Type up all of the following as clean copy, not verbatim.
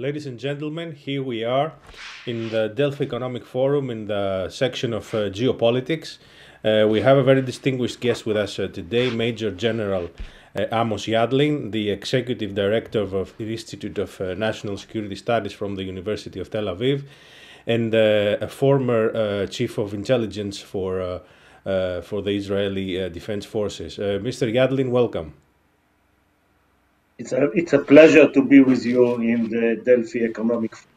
Ladies and gentlemen, here we are in the Delphi Economic Forum in the section of geopolitics. We have a very distinguished guest with us today, Major General Amos Yadlin, the Executive Director of the Institute of National Security Studies from the University of Tel Aviv, and a former Chief of Intelligence for the Israeli Defense Forces. Mr. Yadlin, welcome. It's a pleasure to be with you in the Delphi Economic Forum.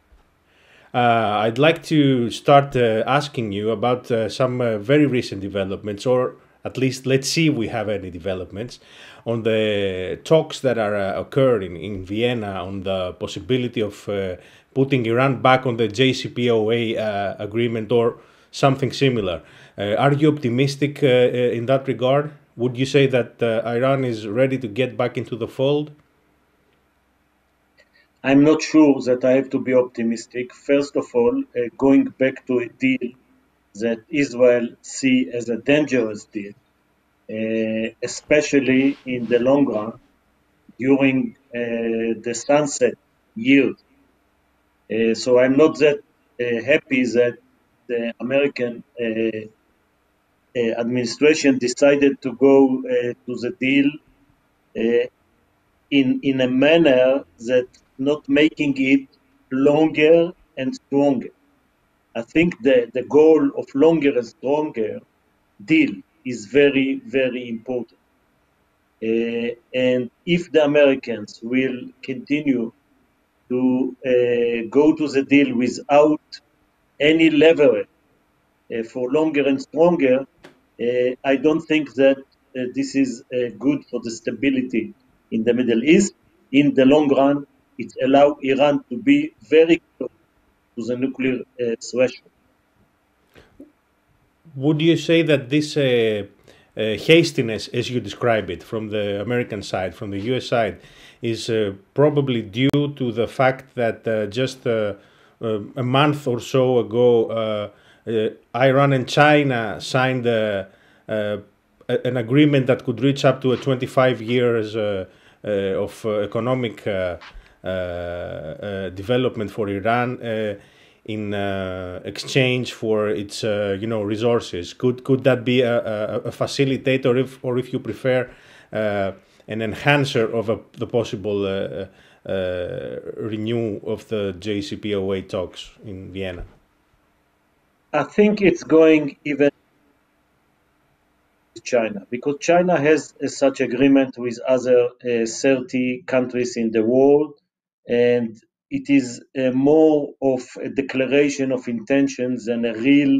I'd like to start asking you about some very recent developments, or at least let's see if we have any developments on the talks that are occurring in Vienna on the possibility of putting Iran back on the JCPOA agreement or something similar. Are you optimistic in that regard? Would you say that Iran is ready to get back into the fold? I'm not sure that I have to be optimistic. First of all, going back to a deal that Israel see as a dangerous deal, especially in the long run, during the sunset years. So I'm not that happy that the American administration decided to go to the deal in a manner that not making it longer and stronger. I think the goal of longer and stronger deal is very, very important. And if the Americans will continue to go to the deal without any leverage for longer and stronger, I don't think that this is good for the stability in the Middle East. In the long run, it allows Iran to be very close to the nuclear threshold. Would you say that this hastiness, as you describe it, from the American side, from the US side, is probably due to the fact that just a month or so ago, Iran and China signed an agreement that could reach up to a 25 years of economic development for Iran in exchange for its resources? Could that be a facilitator, or if you prefer, an enhancer of the possible renew of the JCPOA talks in Vienna? I think it's going even to China, because China has such agreement with other 30 countries in the world, and it is more of a declaration of intentions than a real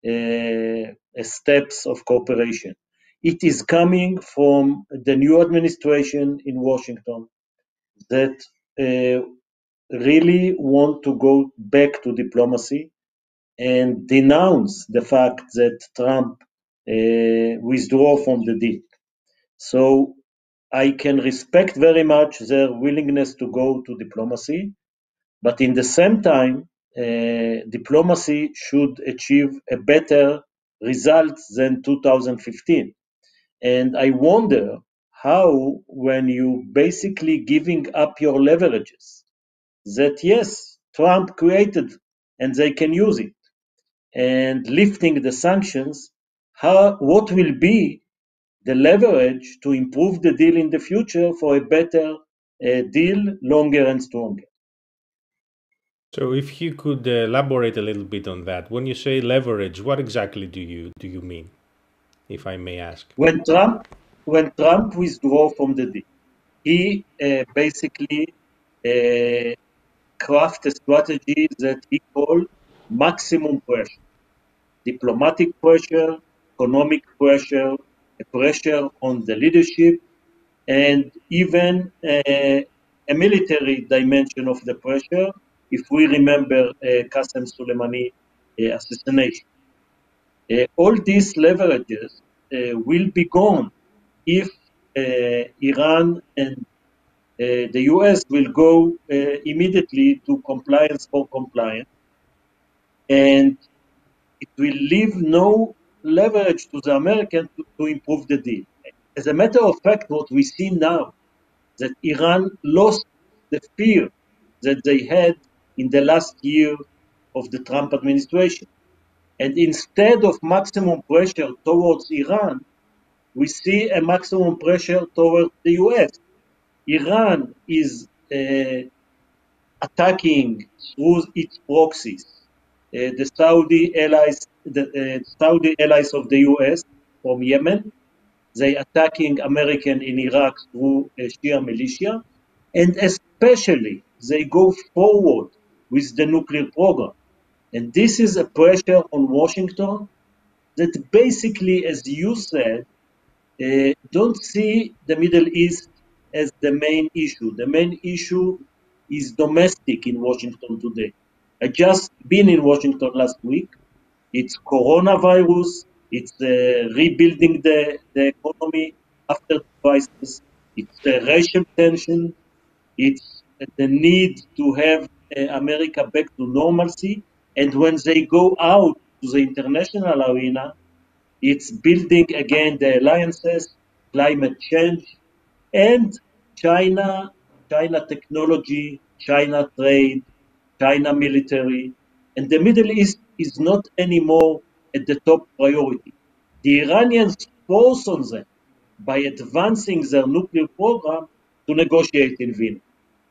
steps of cooperation. It is coming from the new administration in Washington that really want to go back to diplomacy and denounce the fact that Trump withdraw from the deal. So I can respect very much their willingness to go to diplomacy, but in the same time, diplomacy should achieve a better result than 2015. And I wonder how, when you basically giving up your leverages, that yes, Trump created and they can use it, and lifting the sanctions, what will be the leverage to improve the deal in the future for a better deal, longer and stronger. So, if you could elaborate a little bit on that, when you say leverage, what exactly do you mean, if I may ask? When Trump withdrew from the deal, he basically crafted a strategy that he called maximum pressure, diplomatic pressure, economic pressure, pressure on the leadership, and even a military dimension of the pressure, if we remember Qasem Soleimani assassination. All these leverages will be gone if Iran and the US will go immediately to compliance for compliance, and it will leave no leverage to the Americans to improve the deal. As a matter of fact, what we see now, that Iran lost the fear that they had in the last year of the Trump administration. And instead of maximum pressure towards Iran, we see a maximum pressure towards the US. Iran is attacking through its proxies the Saudi allies of the US from Yemen. They attacking American in Iraq through Shia militia, and especially they go forward with the nuclear program. And this is a pressure on Washington that basically, as you said, don't see the Middle East as the main issue. The main issue is domestic in Washington today. I just been in Washington last week. It's coronavirus. It's rebuilding the economy after the crisis. It's racial tension. It's the need to have America back to normalcy. And when they go out to the international arena, it's building again the alliances, climate change, and China, China technology, China trade, China military. And the Middle East is not anymore at the top priority. The Iranians force on them by advancing their nuclear program to negotiate in Vienna.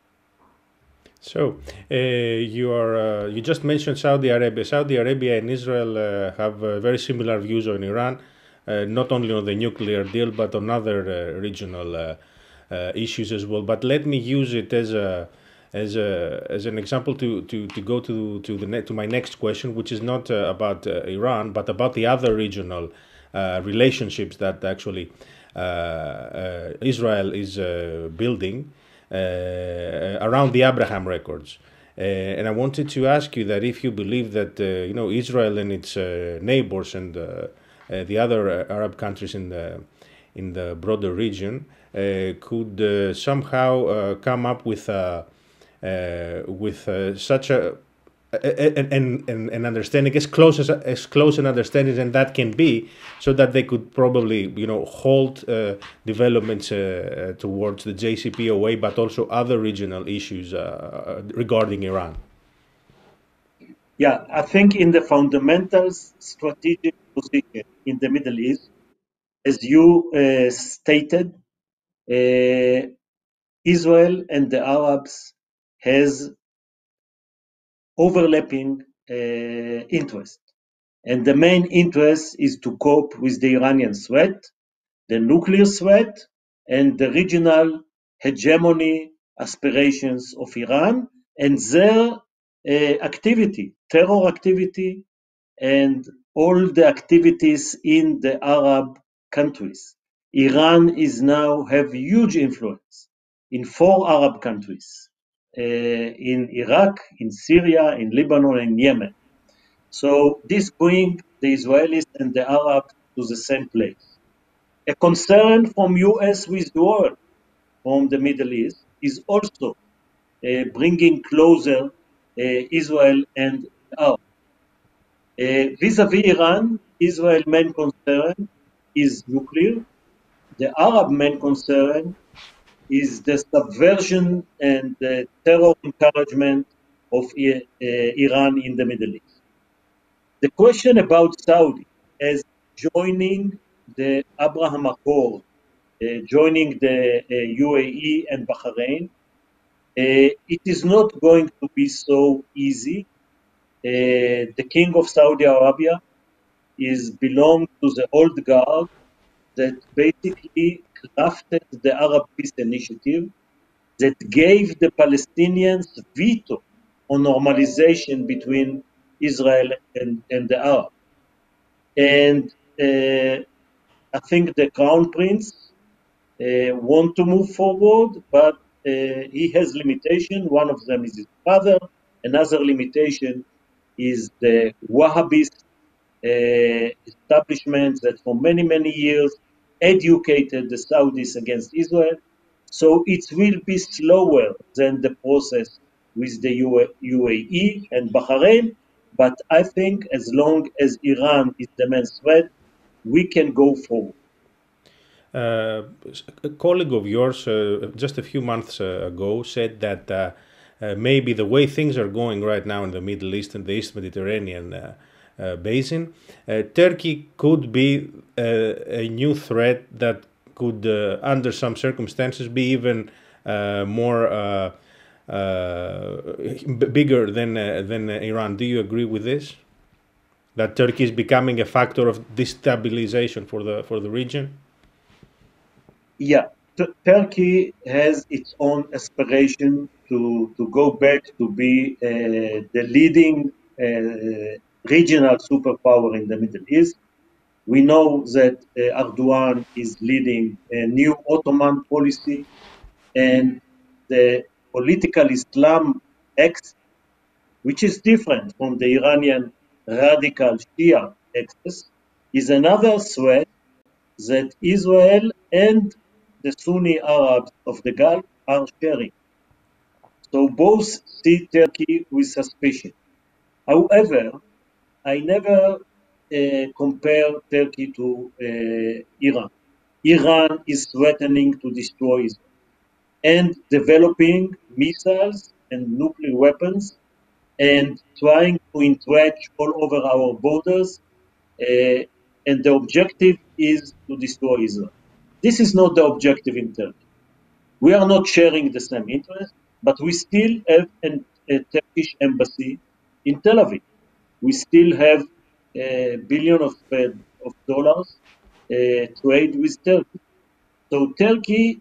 So you just mentioned Saudi Arabia. Saudi Arabia and Israel have very similar views on Iran, not only on the nuclear deal but on other regional issues as well. But let me use it as an example to go to my next question, which is not about Iran but about the other regional relationships that actually Israel is building around the Abraham records. And I wanted to ask you that if you believe that Israel and its neighbors and the other Arab countries in the broader region could somehow come up with such an understanding as close an understanding as that can be, so that they could probably halt developments towards the JCPOA, but also other regional issues regarding Iran. Yeah, I think in the fundamental strategic position in the Middle East, as you stated, Israel and the Arabs has overlapping interest. And the main interest is to cope with the Iranian threat, the nuclear threat, and the regional hegemony aspirations of Iran and their activity, terror activity, and all the activities in the Arab countries. Iran is now have huge influence in 4 Arab countries, in Iraq, in Syria, in Lebanon, and Yemen. So this brings the Israelis and the Arabs to the same place. A concern from US withdrawal from the Middle East is also bringing closer Israel and Arab. Vis-à-vis Iran, Israel's main concern is nuclear. The Arab main concern is the subversion and the terror encouragement of Iran in the Middle East. The question about Saudi as joining the Abraham Accord, joining the UAE and Bahrain, it is not going to be so easy. The king of Saudi Arabia is belong to the old guard that basically crafted the Arab Peace Initiative that gave the Palestinians veto on normalization between Israel and the Arab. And I think the crown prince want to move forward, but he has limitation. One of them is his father. Another limitation is the Wahhabist establishment that for many, many years educated the Saudis against Israel. So it will be slower than the process with the UAE and Bahrain. But I think as long as Iran is the main threat, we can go forward. A colleague of yours just a few months ago said that maybe the way things are going right now in the Middle East and the East Mediterranean basin, Turkey could be a new threat that could, under some circumstances, be even more bigger than Iran. Do you agree with this? That Turkey is becoming a factor of destabilization for the region? Yeah, Turkey has its own aspiration to go back to be the leading regional superpower in the Middle East. We know that Erdogan is leading a new Ottoman policy, and the political Islam axis, which is different from the Iranian radical Shia axis, is another threat that Israel and the Sunni Arabs of the Gulf are sharing. So both see Turkey with suspicion. However, I never compare Turkey to Iran. Iran is threatening to destroy Israel and developing missiles and nuclear weapons and trying to entrench all over our borders. And the objective is to destroy Israel. This is not the objective in Turkey. We are not sharing the same interest, but we still have a Turkish embassy in Tel Aviv. We still have a billion of dollars trade with Turkey. So Turkey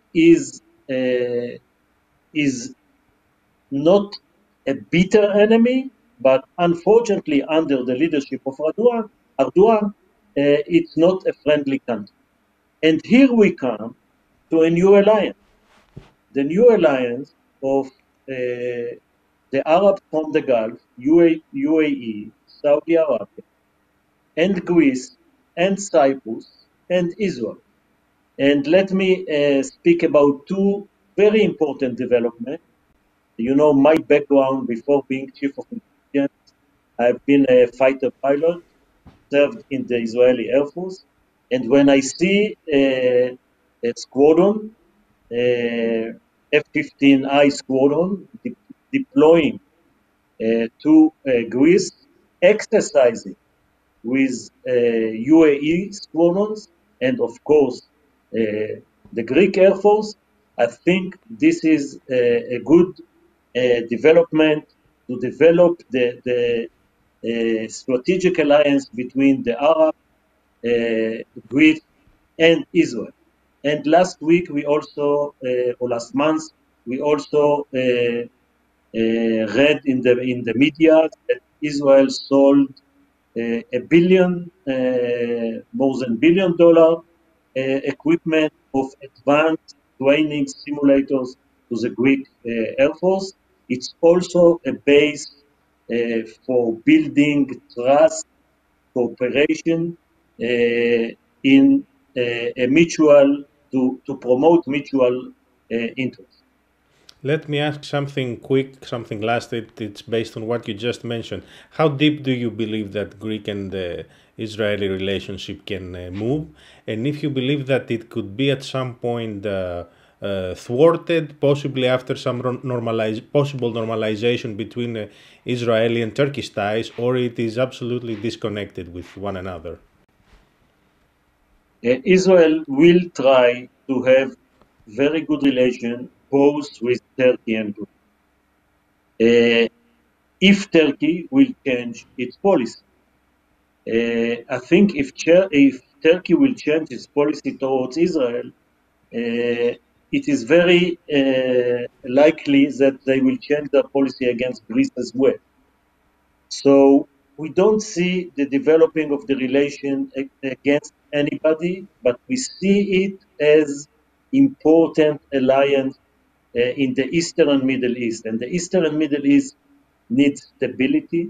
is not a bitter enemy, but unfortunately, under the leadership of Erdogan, it's not a friendly country. And here we come to a new alliance, the new alliance of the Arabs from the Gulf, UAE, Saudi Arabia, and Greece, and Cyprus, and Israel. And let me speak about two very important developments. You know, my background before being chief of intelligence, I've been a fighter pilot, served in the Israeli Air Force. And when I see a squadron, F-15I squadron deploying to Greece, exercising with UAE squadrons, and of course the Greek Air Force, I think this is a good development to develop the strategic alliance between the Arab, Greece, and Israel. And last week we also, or last month, we also read in the media that Israel sold a billion, more than $1 billion equipment of advanced training simulators to the Greek Air Force. It's also a base for building trust, cooperation in a mutual, to promote mutual interest. Let me ask something quick, something last. It's based on what you just mentioned. How deep do you believe that Greek and Israeli relationship can move? And if you believe that it could be at some point thwarted, possibly after some possible normalization between Israeli and Turkish ties, or it is absolutely disconnected with one another? Israel will try to have very good relation both with Turkey and Greece. If Turkey will change its policy. I think if Turkey will change its policy towards Israel, it is very likely that they will change their policy against Greece as well. So we don't see the developing of the relation against anybody, but we see it as important alliance in the Eastern and Middle East. And the Eastern and Middle East needs stability.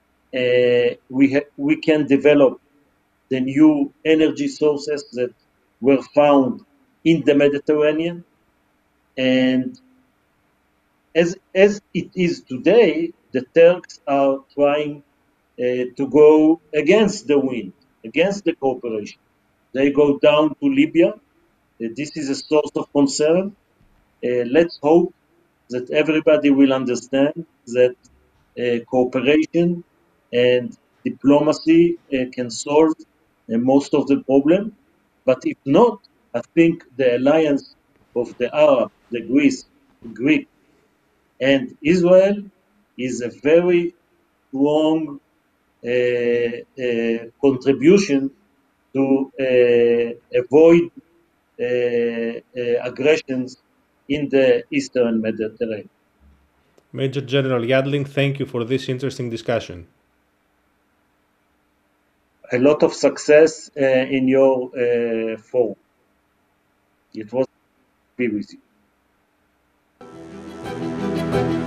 We can develop the new energy sources that were found in the Mediterranean. And as it is today, the Turks are trying to go against the wind, against the cooperation. They go down to Libya. This is a source of concern. Let's hope that everybody will understand that cooperation and diplomacy can solve most of the problem. But if not, I think the alliance of the Arab, the Greek, and Israel is a very strong contribution to avoid aggressions in the Eastern Mediterranean. Major General Yadlin, thank you for this interesting discussion. A lot of success in your forum. It was to be with you.